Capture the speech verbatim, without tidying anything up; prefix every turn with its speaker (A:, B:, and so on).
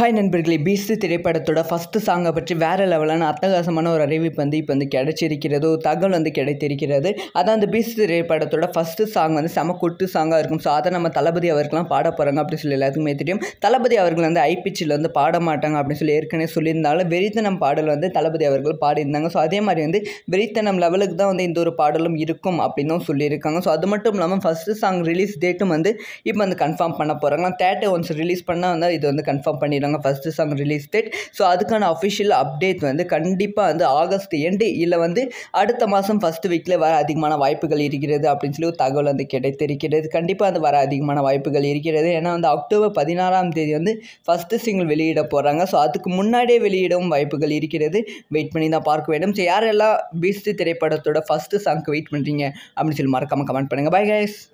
A: Hi நண்பர்களே, Beast திரைப்படத்தோட first சாங்கை பற்றி வேறு லெவலான அட்டகாசமான ஒரு அறிவிப்பு வந்து இப்போ வந்து கிடைச்சிருக்கிறது, ஒரு தகவல் வந்து கிடைத்திருக்கிறது. அதான் அந்த பீஸ்ட் திரைப்படத்தோட ஃபஸ்ட்டு சாங் வந்து செம கொட்டு சாங்காக இருக்கும். ஸோ அதை நம்ம தளபதி அவர்கள்லாம் பாட போகிறாங்க அப்படின்னு சொல்லி எல்லாத்துக்குமே தெரியும். தளபதி அவர்கள் வந்து ஐபிச்சில் வந்து பாட மாட்டாங்க அப்படின்னு சொல்லி ஏற்கனவே சொல்லியிருந்தாலும் வெறித்தனம் பாடல் வந்து தளபதி அவர்கள் பாடியிருந்தாங்க. ஸோ அதே மாதிரி வந்து வெறித்தனம் லெவலுக்கு தான் வந்து இந்த ஒரு பாடலும் இருக்கும் அப்படின்னு தான் சொல்லியிருக்காங்க. ஸோ அது மட்டும் இல்லாமல் ஃபஸ்ட்டு சாங் ரிலீஸ் டேட்டும் வந்து இப்போ வந்து கன்ஃபார்ம் பண்ண போகிறாங்க. தேட்டர் ஒன்ஸ் ரிலீஸ் பண்ணால் வந்து இது வந்து கன்ஃபார்ம் பண்ணி first song release date. So அதுக்கான அஃபிஷியல் அப்டேட் வந்து கண்டிப்பாக வந்து ஆகஸ்ட் எண்டு இல்லை வந்து அடுத்த மாதம் ஃபஸ்ட் வீக்கில் வர அதிகமான வாய்ப்புகள் இருக்கிறது அப்படின்னு சொல்லி ஒரு தகவல் வந்து கிடைத்திருக்கிறது. கண்டிப்பாக வந்து வர அதிகமான வாய்ப்புகள் இருக்கிறது. ஏன்னா வந்து அக்டோபர் பதினாறாம் தேதி வந்து ஃபஸ்ட்டு சிங்கிள் வெளியிட போகிறாங்க. ஸோ அதுக்கு முன்னாடியே வெளியிடவும் வாய்ப்புகள் இருக்கிறது. வெயிட் பண்ணி தான் பார்க்க வேண்டும். ஸோ யாரெல்லாம் பீஸ்ட் திரைப்படத்தோட ஃபஸ்ட்டு சாங்க்கு வெயிட் பண்ணுறீங்க அப்படின்னு சொல்லி மறக்காமல் கமெண்ட் பண்ணுங்கள். Bye guys.